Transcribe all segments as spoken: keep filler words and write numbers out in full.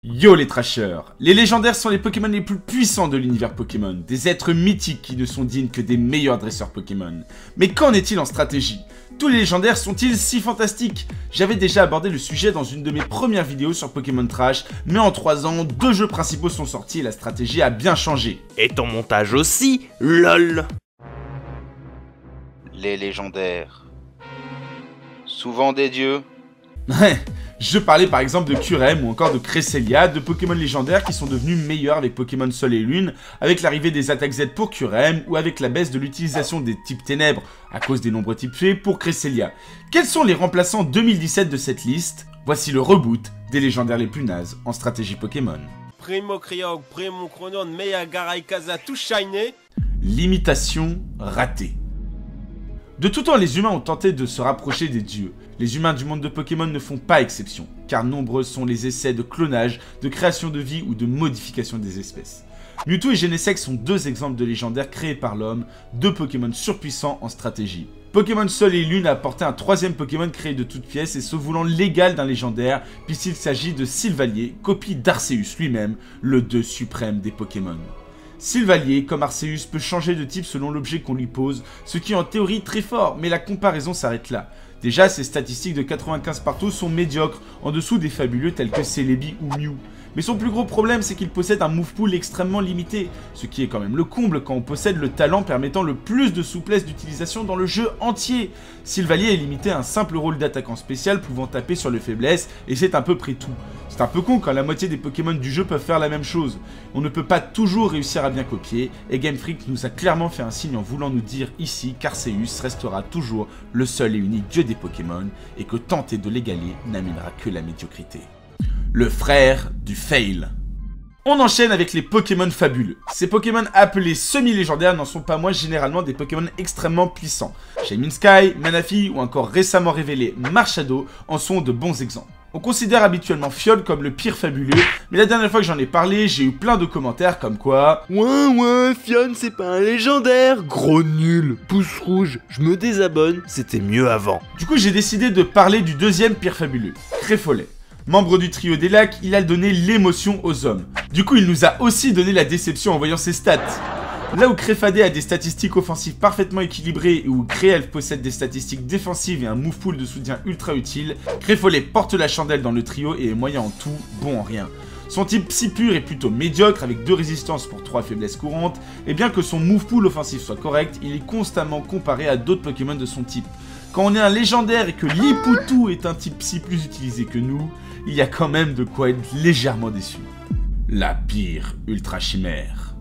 Yo les trashers! Les légendaires sont les Pokémon les plus puissants de l'univers Pokémon, des êtres mythiques qui ne sont dignes que des meilleurs dresseurs Pokémon. Mais qu'en est-il en stratégie? Tous les légendaires sont-ils si fantastiques? J'avais déjà abordé le sujet dans une de mes premières vidéos sur Pokémon Trash, mais en trois ans, deux jeux principaux sont sortis et la stratégie a bien changé. Et ton montage aussi, lol! Les légendaires. Souvent des dieux. Ouais, je parlais par exemple de Kyurem ou encore de Cresselia, deux Pokémon légendaires qui sont devenus meilleurs avec Pokémon Sol et Lune, avec l'arrivée des attaques Z pour Kyurem ou avec la baisse de l'utilisation des types ténèbres à cause des nombreux types fées pour Cresselia. Quels sont les remplaçants deux mille dix-sept de cette liste? Voici le reboot des légendaires les plus nazes en stratégie Pokémon. Primo Kryog, Primo Chronon, Mea Garaikaza, tout shiny. L'imitation ratée. De tout temps, les humains ont tenté de se rapprocher des dieux. Les humains du monde de Pokémon ne font pas exception, car nombreux sont les essais de clonage, de création de vie ou de modification des espèces. Mewtwo et Genesect sont deux exemples de légendaires créés par l'homme, deux Pokémon surpuissants en stratégie. Pokémon Sol et Lune a apporté un troisième Pokémon créé de toutes pièces et se voulant l'égal d'un légendaire, puisqu'il s'agit de Sylvalier, copie d'Arceus lui-même, le dieu suprême des Pokémon. Sylvalier, comme Arceus, peut changer de type selon l'objet qu'on lui pose, ce qui est en théorie très fort, mais la comparaison s'arrête là. Déjà, ses statistiques de quatre-vingt-quinze partout sont médiocres, en dessous des fabuleux tels que Celebi ou Mew. Mais son plus gros problème, c'est qu'il possède un move pool extrêmement limité, ce qui est quand même le comble quand on possède le talent permettant le plus de souplesse d'utilisation dans le jeu entier. Sylvalier est limité à un simple rôle d'attaquant spécial pouvant taper sur les faiblesses, et c'est à peu près tout. C'est un peu con quand la moitié des Pokémon du jeu peuvent faire la même chose. On ne peut pas toujours réussir à bien copier, et Game Freak nous a clairement fait un signe en voulant nous dire ici qu'Arceus restera toujours le seul et unique dieu des Pokémon, et que tenter de l'égaler n'amènera que la médiocrité. Le frère du fail. On enchaîne avec les Pokémon fabuleux. Ces Pokémon appelés semi-légendaires n'en sont pas moins généralement des Pokémon extrêmement puissants. Shaymin Sky, Manaphy ou encore récemment révélé Marshado en sont de bons exemples. On considère habituellement Fiole comme le pire fabuleux, mais la dernière fois que j'en ai parlé, j'ai eu plein de commentaires comme quoi Ouais ouais, Fion c'est pas un légendaire, gros nul, pouce rouge, je me désabonne, c'était mieux avant. Du coup j'ai décidé de parler du deuxième pire fabuleux, Créfolet. Membre du trio des lacs, il a donné l'émotion aux hommes. Du coup, il nous a aussi donné la déception en voyant ses stats. Là où Créfadé a des statistiques offensives parfaitement équilibrées et où Créelf possède des statistiques défensives et un move pool de soutien ultra utile, Créfolet porte la chandelle dans le trio et est moyen en tout, bon en rien. Son type Psy pur est plutôt médiocre avec deux résistances pour trois faiblesses courantes, et bien que son move pool offensif soit correct, il est constamment comparé à d'autres Pokémon de son type. Quand on est un légendaire et que Lipoutou est un type Psy plus utilisé que nous, il y a quand même de quoi être légèrement déçu. La pire Ultra Chimère.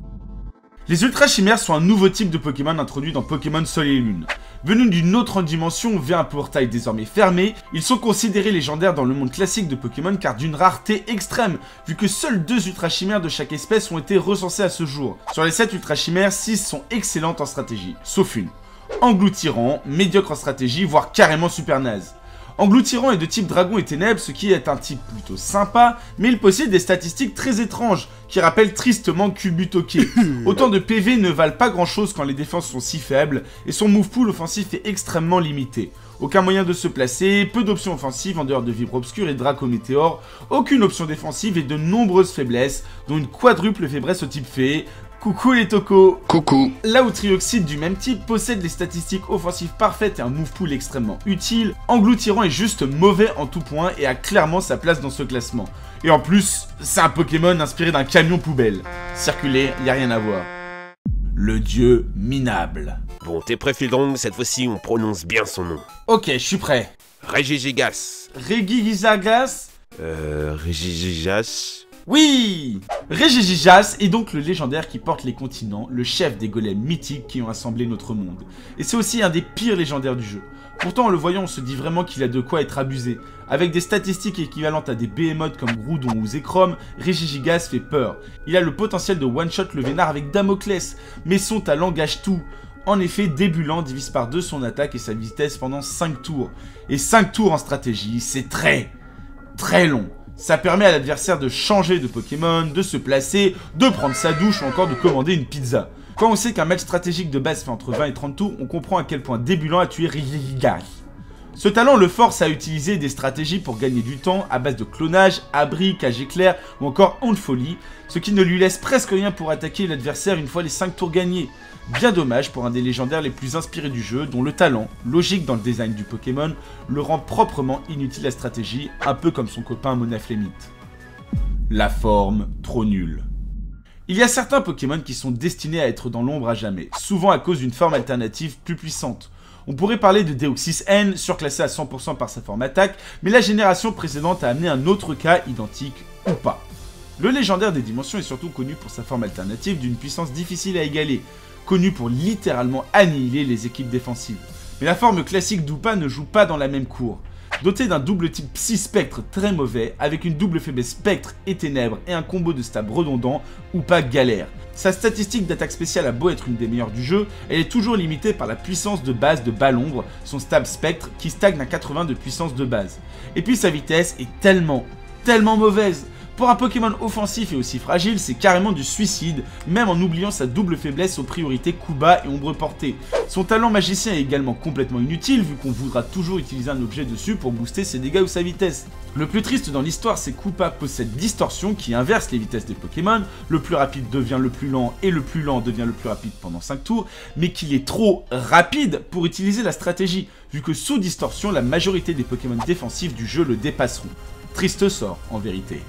Les Ultra Chimères sont un nouveau type de Pokémon introduit dans Pokémon Sol et Lune. Venus d'une autre dimension via un portail désormais fermé, ils sont considérés légendaires dans le monde classique de Pokémon car d'une rareté extrême, vu que seules deux Ultra Chimères de chaque espèce ont été recensées à ce jour. Sur les sept Ultra Chimères, six sont excellentes en stratégie, sauf une. Engloutirant, médiocre en stratégie, voire carrément super naze. Engloutirant est de type dragon et ténèbres, ce qui est un type plutôt sympa, mais il possède des statistiques très étranges, qui rappellent tristement Cubutoke. Autant de P V ne valent pas grand chose quand les défenses sont si faibles, et son move pool offensif est extrêmement limité. Aucun moyen de se placer, peu d'options offensives en dehors de Vibre Obscur et Draco Météore, aucune option défensive et de nombreuses faiblesses, dont une quadruple faiblesse au type fée. Coucou les tocos. Coucou. Là où Trioxide du même type possède des statistiques offensives parfaites et un move pool extrêmement utile, Engloutirant est juste mauvais en tout point et a clairement sa place dans ce classement. Et en plus, c'est un Pokémon inspiré d'un camion poubelle. Circuler, y a rien à voir. Le dieu minable. Bon, t'es prêt Fildrong, cette fois-ci on prononce bien son nom. Ok, je suis prêt. Regigigas. Regigigas. Euh... Regigigas... Oui! Regigigas est donc le légendaire qui porte les continents, le chef des golems mythiques qui ont assemblé notre monde. Et c'est aussi un des pires légendaires du jeu. Pourtant en le voyant on se dit vraiment qu'il a de quoi être abusé. Avec des statistiques équivalentes à des Behemoths comme Groudon ou Zekrom, Regigigas fait peur. Il a le potentiel de one-shot le vénard avec Damoclès, mais son talent gâche tout. En effet, Débulant divise par deux son attaque et sa vitesse pendant cinq tours. Et cinq tours en stratégie, c'est très, très long. Ça permet à l'adversaire de changer de Pokémon, de se placer, de prendre sa douche ou encore de commander une pizza. Quand on sait qu'un match stratégique de base fait entre vingt et trente tours, on comprend à quel point Débulant a tué Regigigas. Ce talent le force à utiliser des stratégies pour gagner du temps à base de clonage, abri, cage éclair ou encore onde folie, ce qui ne lui laisse presque rien pour attaquer l'adversaire une fois les cinq tours gagnés. Bien dommage pour un des légendaires les plus inspirés du jeu, dont le talent, logique dans le design du Pokémon, le rend proprement inutile à stratégie, un peu comme son copain Monaflémite. La forme trop nulle. Il y a certains Pokémon qui sont destinés à être dans l'ombre à jamais, souvent à cause d'une forme alternative plus puissante. On pourrait parler de Deoxys N, surclassé à cent pour cent par sa forme attaque, mais la génération précédente a amené un autre cas identique ou pas. Le légendaire des dimensions est surtout connu pour sa forme alternative d'une puissance difficile à égaler, connu pour littéralement annihiler les équipes défensives. Mais la forme classique d'Upa ne joue pas dans la même cour. Doté d'un double type Psy-Spectre très mauvais, avec une double faiblesse Spectre et Ténèbres et un combo de stab redondant, Upa galère. Sa statistique d'attaque spéciale a beau être une des meilleures du jeu, elle est toujours limitée par la puissance de base de Balombre, son stab Spectre, qui stagne à quatre-vingts de puissance de base. Et puis sa vitesse est tellement, tellement mauvaise. Pour un Pokémon offensif et aussi fragile, c'est carrément du suicide, même en oubliant sa double faiblesse aux priorités coup bas et ombre portée. Son talent magicien est également complètement inutile, vu qu'on voudra toujours utiliser un objet dessus pour booster ses dégâts ou sa vitesse. Le plus triste dans l'histoire, c'est qu'Upa possède Distorsion qui inverse les vitesses des Pokémon, le plus rapide devient le plus lent et le plus lent devient le plus rapide pendant cinq tours, mais qu'il est trop rapide pour utiliser la stratégie, vu que sous Distorsion, la majorité des Pokémon défensifs du jeu le dépasseront. Triste sort, en vérité.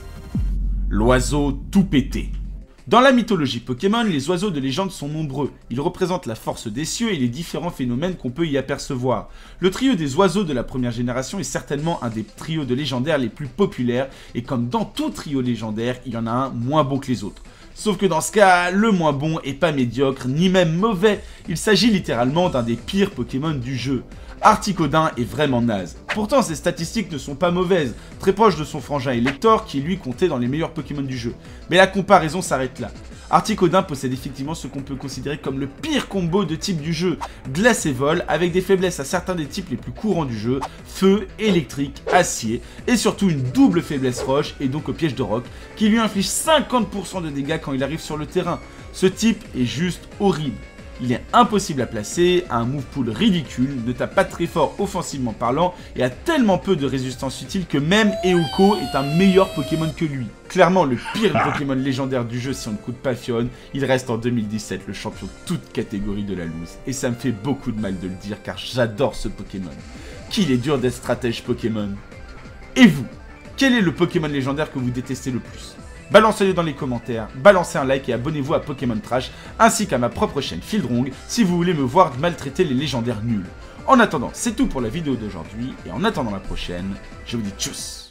L'oiseau tout pété. Dans la mythologie Pokémon, les oiseaux de légende sont nombreux. Ils représentent la force des cieux et les différents phénomènes qu'on peut y apercevoir. Le trio des oiseaux de la première génération est certainement un des trios de légendaires les plus populaires, et comme dans tout trio légendaire, il y en a un moins bon que les autres. Sauf que dans ce cas, le moins bon est pas médiocre, ni même mauvais. Il s'agit littéralement d'un des pires Pokémon du jeu. Articodin est vraiment naze. Pourtant, ses statistiques ne sont pas mauvaises, très proche de son frangin Elector, qui lui comptait dans les meilleurs Pokémon du jeu. Mais la comparaison s'arrête là. Articodin possède effectivement ce qu'on peut considérer comme le pire combo de type du jeu, glace et vol, avec des faiblesses à certains des types les plus courants du jeu, feu, électrique, acier, et surtout une double faiblesse roche, et donc au piège de roc, qui lui inflige cinquante pour cent de dégâts quand il arrive sur le terrain. Ce type est juste horrible. Il est impossible à placer, a un move pool ridicule, ne tape pas très fort offensivement parlant et a tellement peu de résistance utile que même Euko est un meilleur Pokémon que lui. Clairement le pire Pokémon légendaire du jeu si on ne coûte pas Fion, il reste en deux mille dix-sept le champion de toute catégorie de la loose. Et ça me fait beaucoup de mal de le dire car j'adore ce Pokémon. Qu'il est dur d'être stratège Pokémon. Et vous, quel est le Pokémon légendaire que vous détestez le plus ? Balancez-le dans les commentaires, balancez un like et abonnez-vous à Pokémon Trash, ainsi qu'à ma propre chaîne Fieldrong, si vous voulez me voir maltraiter les légendaires nuls. En attendant, c'est tout pour la vidéo d'aujourd'hui, et en attendant la prochaine, je vous dis tchuss.